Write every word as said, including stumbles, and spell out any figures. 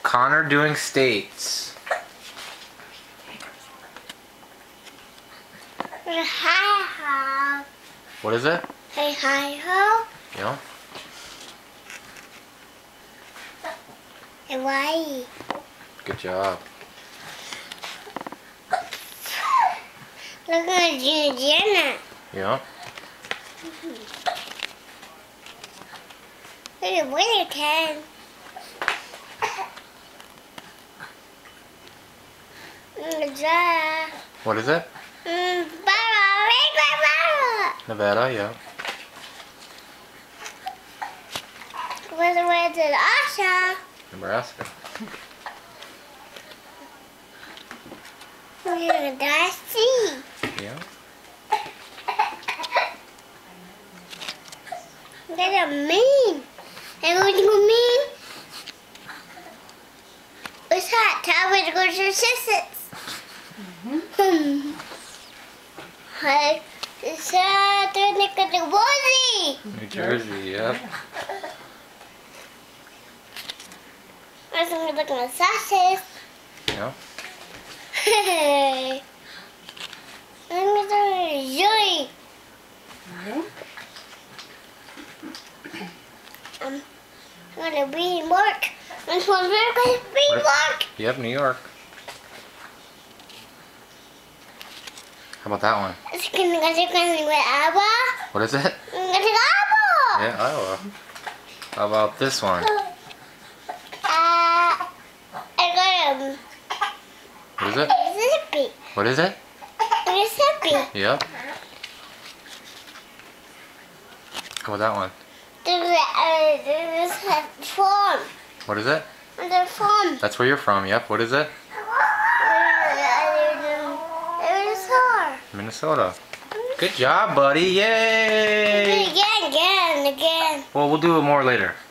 Connor doing states. Hi-ho. What is it? Hey, hi-ho. Yeah. Hawaii. Good job. Look at Jenna. Yeah. Look at Winter Time. Nevada. What is it? Nevada. Nevada, yeah. Where's the way to Asha? Nebraska. We're gonna die sea. Yeah. Look at the mean. Hey, what do you mean? What's that? Tell me to go to your sisters. Hmm. Hey, it's uh, the Nick of the Woodsy. New Jersey, yeah. I'm gonna look at my sauces. Yeah. Hey. I'm gonna enjoy. Um, I'm gonna be in work. I'm gonna be in work. Yep, New York. How about that one? It's gonna go to Iowa. What is it? I'm gonna go to Iowa. Yeah, Iowa. How about this one? Uh, I got um, What is it? Mississippi. What is it? Mississippi. Yep. How about that one? There's uh, there's a farm. What is it? There's a farm. That's where you're from, yep. What is it? Minnesota. Good job, buddy. Yay! Again, again, again. Well, we'll do it more later.